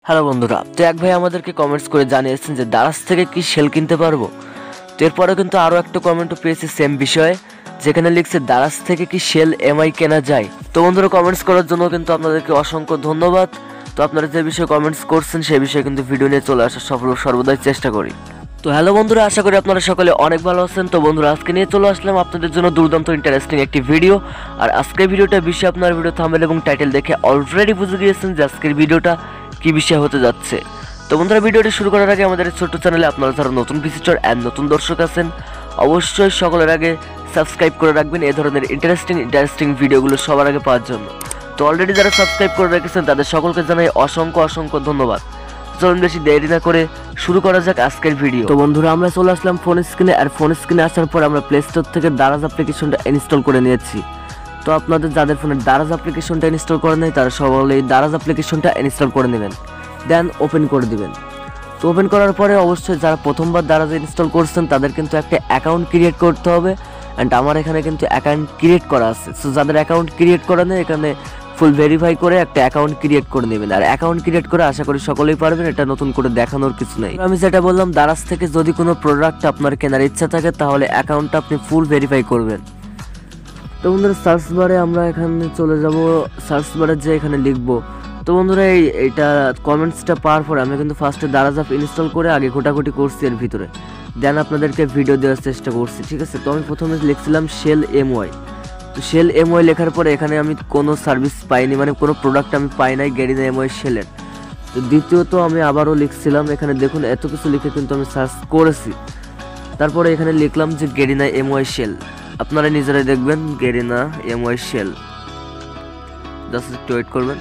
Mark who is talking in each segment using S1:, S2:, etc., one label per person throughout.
S1: Hello বন্ধুরা, তো এক ভাই আমাদেরকে কমেন্টস করে জানিয়েছেন যে দারাজ থেকে কি শেল কিনতে পারবো। তো এরপরে কিন্তু আরও একটা কমেন্টও পেয়েছি সেম বিষয়ে, যেখানে লিখছে দারাজ থেকে কি শেল এমআই কেনা যায়। তো বন্ধুরা, কমেন্টস করার জন্য কিন্তু আপনাদেরকে অসংখ্য ধন্যবাদ। তো আপনারা যে বিষয়ে কমেন্টস করছেন সেই বিষয়ে কিন্তু ভিডিও নিয়ে চলে আসার সর্বদাই চেষ্টা করি। তো হ্যালো বন্ধুরা, আশা করি আপনারা সকলে অনেক ভালো আছেন। তো বন্ধুরা, আজকে নিয়ে চলে আসলাম আপনাদের জন্য দুর্দান্ত ইন্টারেস্টিং একটি ভিডিও। আর আজকের ভিডিওটা বিষয়ে আপনার ভিডিও থাম্বনেল এবং টাইটেল দেখে অলরেডি বুঝে গিয়েছেন যে আজকের ভিডিওটা কি বিষয় হতে যাচ্ছে। তো বন্ধুরা, ভিডিওটি শুরু করার আগে আমাদের ছোট্ট চ্যানেলে আপনারা যারা নতুন ভিজিটর অ্যান্ড নতুন দর্শক আছেন, অবশ্যই সকলের আগে সাবস্ক্রাইব করে রাখবেন এই ধরনের ইন্টারেস্টিং ভিডিওগুলো সবার আগে পাওয়ার জন্য। তো অলরেডি যারা সাবস্ক্রাইব করে রেখেছেন তাদের সকলকে জানাই অসংখ্য ধন্যবাদ। চলুন বেশি দেরি না করে শুরু করা যাক আজকের ভিডিও। তো বন্ধুরা, আমরা চলে আসলাম ফোন স্ক্রিনে। আর ফোন স্ক্রিনে আসার পর আমরা প্লে স্টোর থেকে দারাজ অ্যাপ্লিকেশনটা ইনস্টল করে নিয়েছি। তো আপনাদের যাদের ফোনে দারাজ অ্যাপ্লিকেশনটা ইনস্টল করে নেই তারা সকলেই দারাজ অ্যাপ্লিকেশনটা ইনস্টল করে নেবেন, দেন ওপেন করে দিবেন। তো ওপেন করার পরে অবশ্যই যারা প্রথমবার দারাজ ইনস্টল করছেন তাদের কিন্তু একটা অ্যাকাউন্ট ক্রিয়েট করতে হবে। অ্যান্ড আমার এখানে কিন্তু অ্যাকাউন্ট ক্রিয়েট করা আছে। সো যাদের অ্যাকাউন্ট ক্রিয়েট করা নেই, এখানে ফুল ভেরিফাই করে একটা অ্যাকাউন্ট ক্রিয়েট করে নেবেন। আর অ্যাকাউন্ট ক্রিয়েট করে আশা করি সকলেই পারবেন, এটা নতুন করে দেখানোর কিছু নেই। আমি যেটা বললাম, দারাজ থেকে যদি কোনো প্রোডাক্ট আপনার কেনার ইচ্ছা থাকে তাহলে অ্যাকাউন্টটা আপনি ফুল ভেরিফাই করবেন। তো বন্ধুরা, সার্চ বারে আমরা এখানে চলে যাব। সার্চ বারে যে এখানে লিখবো। তো বন্ধুরা, এইটা কমেন্টসটা পাওয়ার পরে আমি কিন্তু ফার্স্টে দারাজ অ্যাপ ইনস্টল করে আগে ঘোটাঘুটি করছি এর ভিতরে, দেন আপনাদেরকে ভিডিও দেওয়ার চেষ্টা করছি, ঠিক আছে। তো আমি প্রথমে লিখছিলাম শেল এমওয়াই। তো শেল এমওয়াই লেখার পরে এখানে আমি কোনো সার্ভিস পাইনি, মানে কোনো প্রোডাক্ট আমি পাই নাই গেরিনা এমওয়াই শেলের। তো দ্বিতীয়ত আমি আবারও লিখছিলাম, এখানে দেখুন এত কিছু লিখে কিন্তু আমি সার্চ করেছি। তারপরে এখানে লিখলাম যে গেরিনা এমওয়াই শেল, আপনারা নিজেরাই দেখবেন গেরিনা এমওয়াই শেল। জাস্ট একটু ওয়েট করবেন।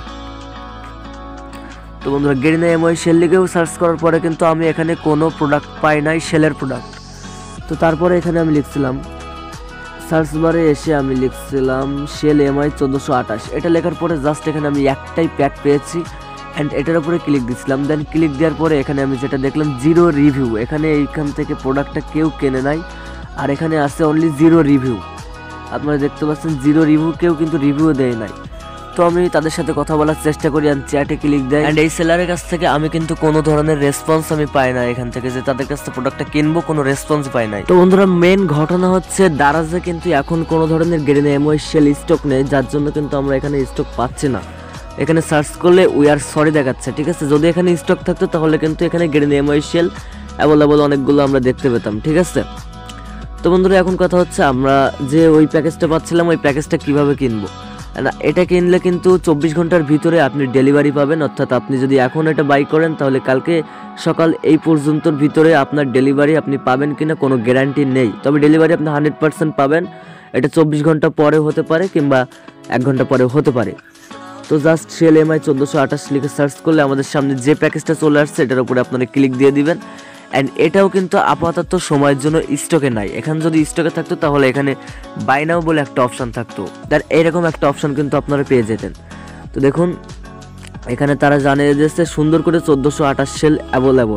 S1: তো বন্ধুরা, গেরিনা এমওয়াই শেল লিখেও সার্চ করার পরে কিন্তু আমি এখানে কোনো প্রোডাক্ট পাই নাই, শেলের প্রোডাক্ট। তো তারপরে এখানে আমি লিখছিলাম, সার্চ বারে এসে আমি লিখছিলাম শেল এমআই 1428। এটা লেখার পরে জাস্ট এখানে আমি একটাই প্যাক পেয়েছি অ্যান্ড এটার উপরে ক্লিক দিচ্ছিলাম। দেন ক্লিক দেওয়ার পরে এখানে আমি যেটা দেখলাম জিরো রিভিউ, এখানে এইখান থেকে প্রোডাক্টটা কেউ কেনে নাই। আর এখানে আছে অনলি জিরো রিভিউ, আপনারা দেখতে পাচ্ছেন জিরো রিভিউ, কেউ কিন্তু রিভিউ দেয় নাই। তো আমি তাদের সাথে কথা বলার চেষ্টা করি অ্যান্ড চ্যাটে ক্লিক দেয়। অ্যান্ড এই সেলারের কাছ থেকে আমি কিন্তু কোনো ধরনের রেসপন্স আমি পাই না, এখান থেকে যে তাদের কাছ থেকে প্রোডাক্টটা কিনবো কোনো রেসপন্স পাই নাই। তো বন্ধুরা, মেন ঘটনা হচ্ছে দারাজে কিন্তু এখন কোনো ধরনের গেরিনা এমওয়াই শেল স্টক নেই, যার জন্য কিন্তু আমরা এখানে স্টক পাচ্ছি না। এখানে সার্চ করলে উই আর সরি দেখাচ্ছে, ঠিক আছে। যদি এখানে স্টক থাকতো তাহলে কিন্তু এখানে গেরিনা এমওয়াই শেল অ্যাভেলেবল অনেকগুলো আমরা দেখতে পেতাম, ঠিক আছে। তো বন্ধুরা, এখন কথা হচ্ছে আমরা যে ওই প্যাকেজটা পাচ্ছিলাম ওই প্যাকেজটা কিভাবে কিনবো। না, এটা কিনলে কিন্তু 24 ঘন্টার ভিতরে আপনি ডেলিভারি পাবেন, অর্থাৎ আপনি যদি এখন এটা বাই করেন তাহলে কালকে সকাল এই পর্যন্তর ভিতরে আপনার ডেলিভারি আপনি পাবেন কিনা কোনো গ্যারান্টি নেই, তবে ডেলিভারি আপনি 100% পাবেন। এটা 24 ঘন্টা পরে হতে পারে কিংবা 1 ঘন্টা পরে হতে পারে। তো জাস্ট শেল এমআই 1428 লিখে সার্চ করলে আমাদের সামনে যে প্যাকেজটা চলে আসছে এটার উপরে আপনারা ক্লিক দিয়ে দিবেন। অ্যান্ড এটাও কিন্তু আপাতত সময়ের জন্য স্টকে নাই। এখানে যদি স্টকে থাকতো তাহলে এখানে বাই নাও বলে একটা অপশান থাকতো, তার এইরকম একটা অপশান কিন্তু আপনারা পেয়ে যেতেন। তো দেখুন এখানে তারা জানিয়ে দিয়েছে সুন্দর করে 1428 শেল অ্যাভেলেবল।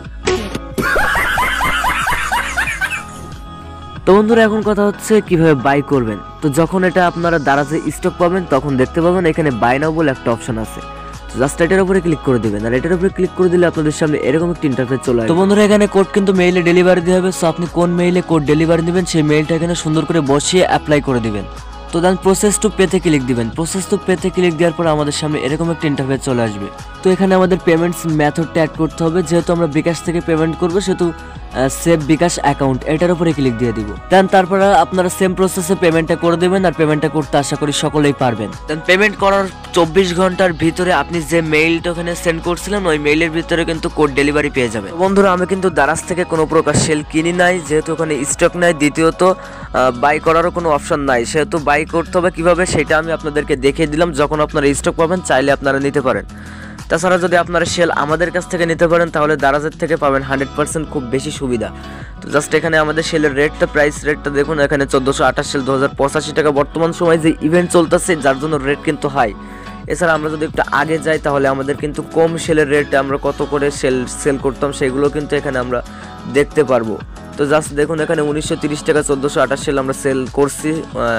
S1: তো বন্ধুরা, এখন কথা হচ্ছে কিভাবে বাই করবেন। তো যখন এটা আপনারা দারাজে স্টক পাবেন তখন দেখতে পাবেন এখানে বাই নাও বলে একটা অপশান আছে। জাস্ট এটার উপরে ক্লিক করে দিবেন। আর এটার উপরে ক্লিক করে দিলে আপনাদের সামনে এরকম একটা ইন্টারফেস চলে আসবে। তো বন্ধুরা, এখানে কোড কিন্তু মেইলে ডেলিভারি দেওয়া হবে। সো আপনি কোন মেইলে কোড ডেলিভারি দিবেন সেই মেইলটা এখানে সুন্দর করে বসিয়ে অ্যাপ্লাই করে দিবেন। তো দেন প্রসেস টু পেতে ক্লিক দিবেন। প্রসেস টু পেতে ক্লিক দেওয়ার পর আমাদের সামনে এরকম একটা ইন্টারফেস চলে আসবে। তো এখানে আমাদের পেমেন্টস মেথডটা অ্যাড করতে হবে, যেহেতু আমরা বিকাশ থেকে পেমেন্ট করবো সেহেতু সেভ বিকাশ অ্যাকাউন্ট এটার উপরে ক্লিক দিয়ে দিব। দেন তারপরে আপনারা সেম প্রসেসে পেমেন্টটা করে দেবেন। আর পেমেন্টটা করতে আশা করি সকলেই পারবেন। দেন পেমেন্ট করার 24 ঘন্টার ভিতরে আপনি যে মেইলটা ওখানে সেন্ড করছিলেন ওই মেইলের ভিতরে কিন্তু কোড ডেলিভারি পেয়ে যাবে। বন্ধুরা, আমি কিন্তু দারাজ থেকে কোনো প্রকার সেল কিনি নাই, যেহেতু ওখানে স্টক নাই। দ্বিতীয়ত বাই করারও কোনো অপশন নাই, সেহেতু বাই করতে হবে কীভাবে সেটা আমি আপনাদেরকে দেখিয়ে দিলাম। যখন আপনারা স্টক পাবেন চাইলে আপনারা নিতে পারেন। তাছাড়া যদি আপনারা সেল আমাদের কাছ থেকে নিতে পারেন তাহলে দারাজের থেকে পাবেন 100% খুব বেশি সুবিধা। তো জাস্ট এখানে আমাদের সেলের রেটটা প্রাইস রেটটা দেখুন, এখানে 1428 সেল 2085 টাকা বর্তমান সময় যে ইভেন্ট চলতেছে যার জন্য রেট কিন্তু হাই। এছাড়া আমরা যদি একটু আগে যাই তাহলে আমাদের কিন্তু কম সেলের রেটে আমরা কত করে সেল করতাম সেগুলো কিন্তু এখানে আমরা দেখতে পারবো। তো জাস্ট দেখুন এখানে 1930 টাকা 1428 সেল আমরা সেল করছি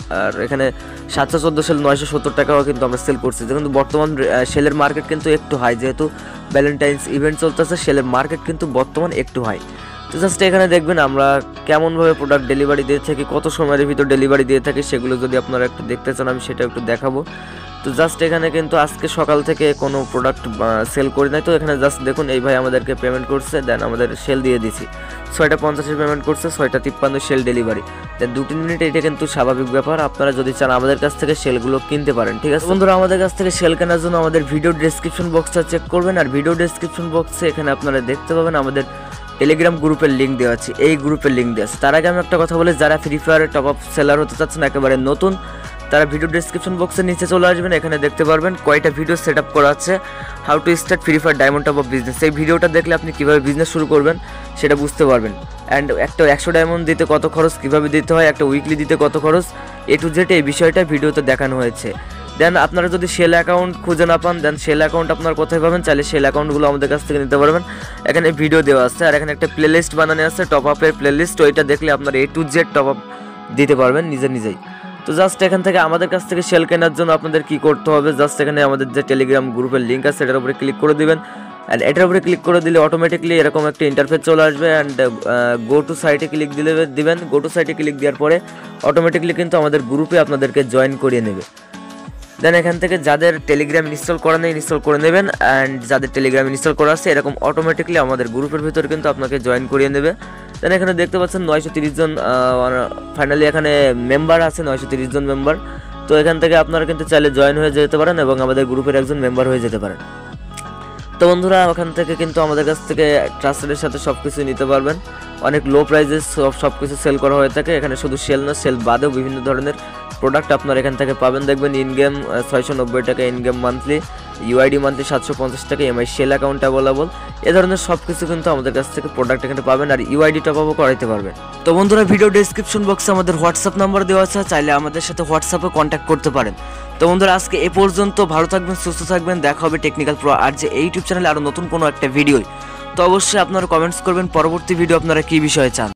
S1: আর এখানে 714 সেল 970 টাকাও কিন্তু আমরা সেল করছি। কিন্তু বর্তমান সেলের মার্কেট কিন্তু একটু হাই, যেহেতু ভ্যালেন্টাইন্স ইভেন্ট চলতেছে, সেলের মার্কেট কিন্তু বর্তমান একটু হাই। তো জাস্ট এখানে দেখবেন আমরা কেমনভাবে প্রোডাক্ট ডেলিভারি দিয়ে থাকি, কত সময়ের ভিতর ডেলিভারি দিয়ে থাকি, সেগুলো যদি আপনারা একটু দেখতে চান আমি সেটা একটু দেখাবো। তো জাস্ট এখানে কিন্তু আজকে সকাল থেকে কোনো প্রোডাক্ট সেল করি নাই। তো এখানে জাস্ট দেখুন এই ভাই আমাদেরকে পেমেন্ট করছে, দেন আমাদের সেল দিয়ে দিছি। 6:50 পেমেন্ট করছে, 6:53 সেল ডেলিভারি, দেন 2-3 মিনিট। এটা কিন্তু স্বাভাবিক ব্যাপার, আপনারা যদি চান আমাদের কাছ থেকে সেলগুলো কিনতে পারেন, ঠিক আছে বন্ধুরা। আমাদের কাছ থেকে সেল কেনার জন্য আমাদের ভিডিও ডেসক্রিপশন বক্সটা চেক করবেন, আর ভিডিও ডেসক্রিপশন বক্সে এখানে আপনারা দেখতে পাবেন আমাদের টেলিগ্রাম গ্রুপের লিঙ্ক দেওয়া আছে, এই গ্রুপের লিঙ্ক দেওয়া আছে। তার আগে আমি একটা কথা বলি, যারা ফ্রি ফায়ারের টপ আপ সেলার হতে চাচ্ছেন একেবারে নতুন, তারা ভিডিও ডেসক্রিপশন বক্সের নিচে চলে আসবেন, এখানে দেখতে পারবেন কয়টা ভিডিও সেট আপ করা আছে, how to start Free Fire diamond top up business. এই ভিডিওটা দেখলে আপনি কীভাবে বিজনেস শুরু করবেন সেটা বুঝতে পারবেন। অ্যান্ড একটা 100 ডায়মন্ড দিতে কত খরচ, কীভাবে দিতে হয়, একটা উইকলি দিতে কত খরচ, A to Z এই বিষয়টা ভিডিওতে দেখানো হয়েছে। দেন আপনারা যদি সেল অ্যাকাউন্ট খুঁজে না পান, দেন সেল অ্যাকাউন্ট আপনারা কোথায় পাবেন, চাইলে সেল অ্যাকাউন্টগুলো আমাদের কাছ থেকে নিতে পারবেন। এখানে ভিডিও দেওয়া আছে, আর এখানে একটা প্লেলিস্ট বানানো আছে টপ আপের প্লেলিস্ট, ওইটা দেখলে আপনারা A to Z top up দিতে পারবেন নিজেই। তো জাস্ট এখান থেকে আমাদের কাছ থেকে সেল কেনার জন্য আপনাদের কি করতে হবে, জাস্ট এখানে আমাদের যে টেলিগ্রাম গ্রুপের লিঙ্ক আছে এটার উপরে ক্লিক করে দিবেন। অ্যান্ড এটার উপরে ক্লিক করে দিলে অটোমেটিকলি এরকম একটা ইন্টারফেস চলে আসবে। অ্যান্ড গো টু সাইটে ক্লিক দিবেন। গো টু সাইটে ক্লিক দেওয়ার পরে অটোমেটিকলি কিন্তু আমাদের গ্রুপে আপনাদেরকে জয়েন করিয়ে নেবে। দেন এখান থেকে যাদের টেলিগ্রাম ইনস্টল করা নেই ইনস্টল করে নেবেন, অ্যান্ড যাদের টেলিগ্রাম ইনস্টল করা আছে এরকম অটোমেটিকলি আমাদের গ্রুপের ভিতরে কিন্তু আপনাকে জয়েন করিয়ে নেবে। দেন এখানে দেখতে পাচ্ছেন 930 জন ফাইনালি এখানে মেম্বার আছে, 930 জন মেম্বার। তো এখান থেকে আপনারা কিন্তু চাইলে জয়েন হয়ে যেতে পারেন এবং আমাদের গ্রুপের একজন মেম্বার হয়ে যেতে পারেন। তো বন্ধুরা ওখান থেকে কিন্তু আমাদের কাছ থেকে ট্রাস্টেডের সাথে সব কিছু নিতে পারবেন, অনেক লো প্রাইসে সব কিছু সেল করা হয়ে থাকে। এখানে শুধু সেল না, সেল বাদেও বিভিন্ন ধরনের প্রোডাক্ট আপনারা এখান থেকে পাবেন। দেখবেন ইন গেম 690 টাকা, in game monthly, UID monthly 750 টাকা, এমআই সেল অ্যাকাউন্ট অ্যাভেলেবল, এ ধরনের সব কিছু কিন্তু আমাদের কাছ থেকে প্রোডাক্ট এখানে পাবেন, আর ইউআইডি টপ আপও করাইতে পারবেন। তো বন্ধুরা ভিডিও ডেসক্রিপশন বক্সে আমাদের হোয়াটসঅ্যাপ নাম্বার দেওয়া আছে, চাইলে আমাদের সাথে হোয়াটসঅ্যাপে কন্ট্যাক্ট করতে পারেন। তো বন্ধুরা আজকে এ পর্যন্ত, ভালো থাকবেন, সুস্থ থাকবেন, দেখা হবে টেকনিক্যাল প্রো আর যে ইউটিউব চ্যানেলে আরও নতুন কোনো একটা ভিডিও। তো অবশ্যই আপনারা কমেন্টস করবেন পরবর্তী ভিডিও আপনারা কী বিষয়ে চান।